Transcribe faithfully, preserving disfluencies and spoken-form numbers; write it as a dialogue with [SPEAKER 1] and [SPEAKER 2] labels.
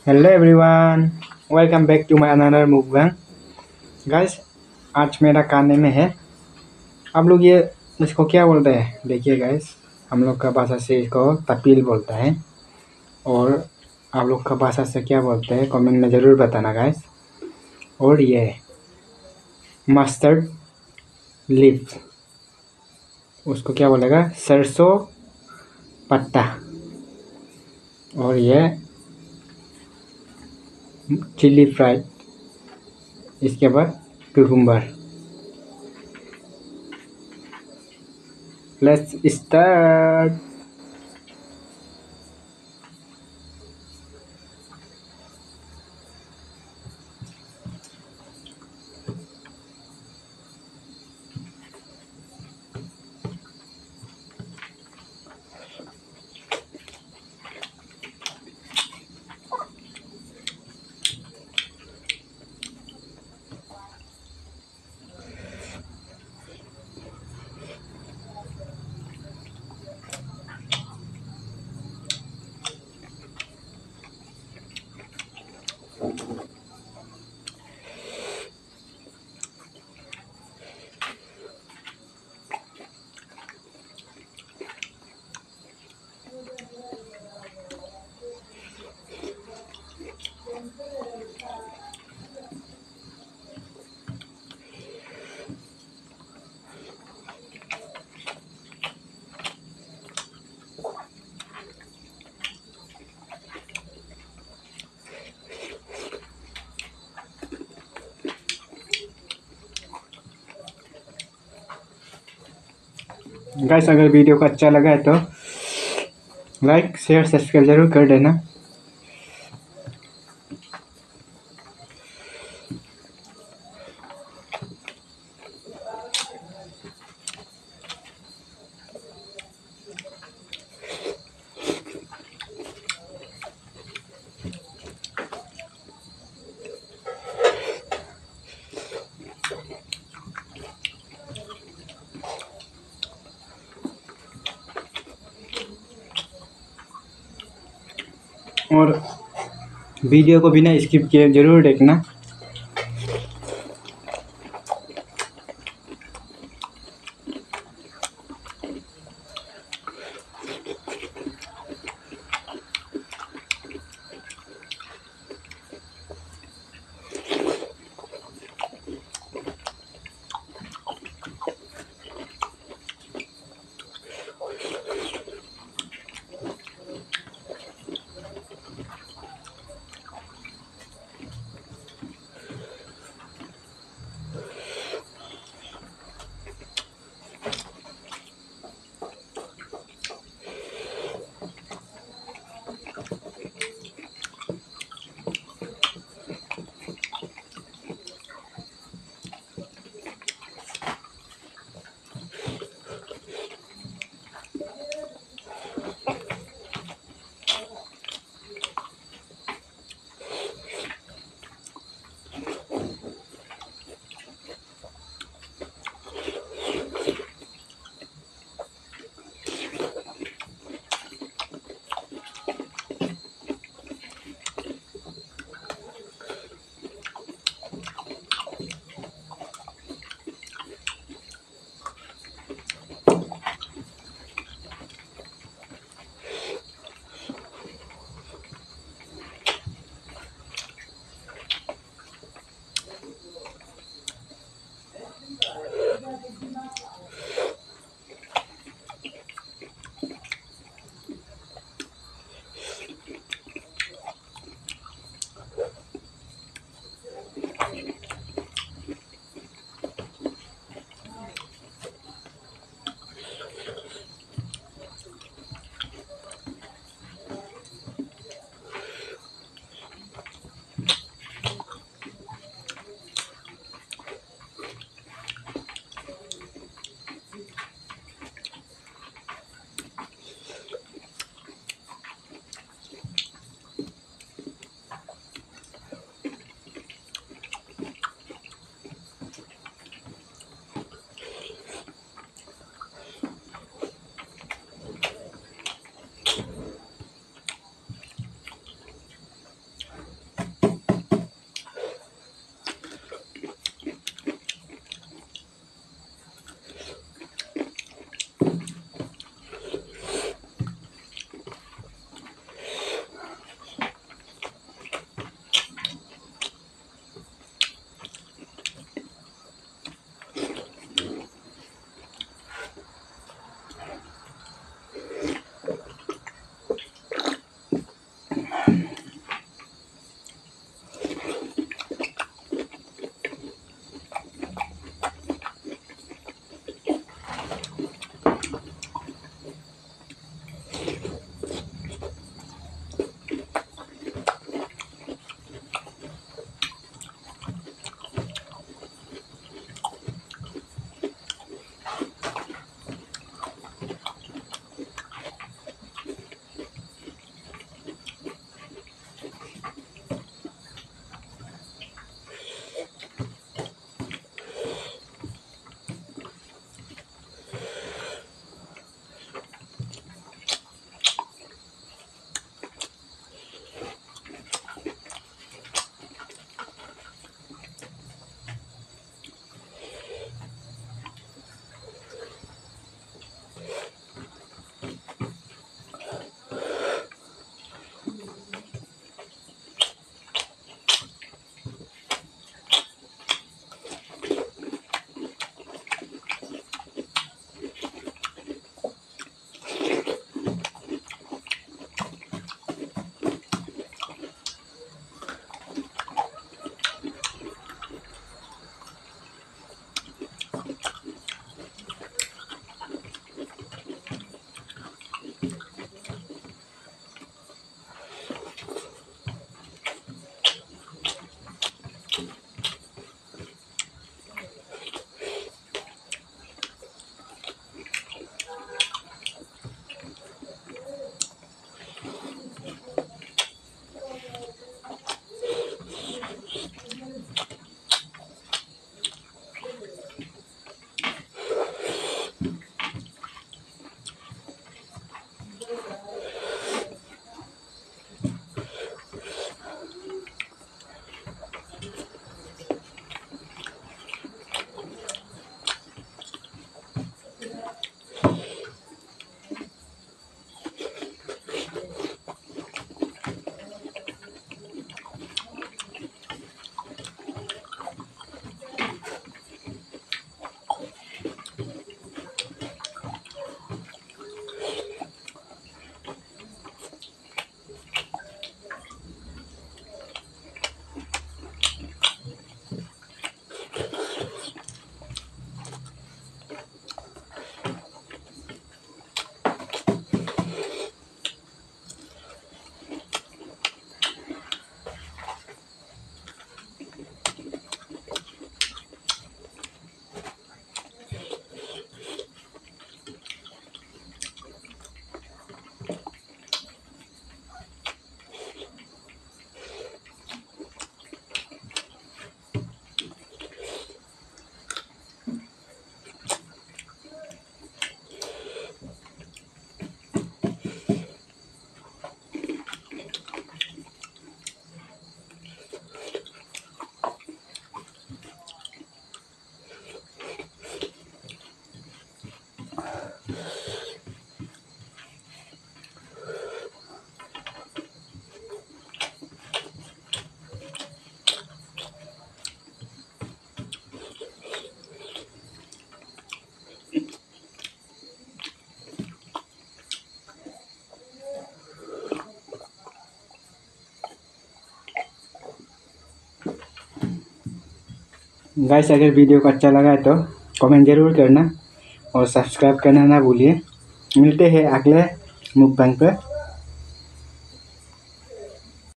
[SPEAKER 1] Hello everyone, welcome back to my another movement guys. आज मेरा खाने में है। आप लोग ये इसको क्या बोलते हैं? देखिए गाइस, हम लोग का भाषा से इसको तपील बोलता है। और आप लोग का भाषा से क्या बोलते हैं कमेंट में ज़रूर बताना गाइस। और ये मस्टर्ड लीफ, उसको क्या बोलेगा? सरसों पत्ता। और ये चिल्ली फ्राइड, इसके बाद कुकुम्बर। Let's start. गाइस, अगर वीडियो को अच्छा लगा है तो लाइक शेयर सब्सक्राइब जरूर कर देना। और वीडियो को बिना स्किप किए जरूर देखना। गाइस अगर वीडियो को अच्छा लगा है तो कमेंट ज़रूर करना और सब्सक्राइब करना ना भूलिए। मिलते हैं अगले मुकबांग पर।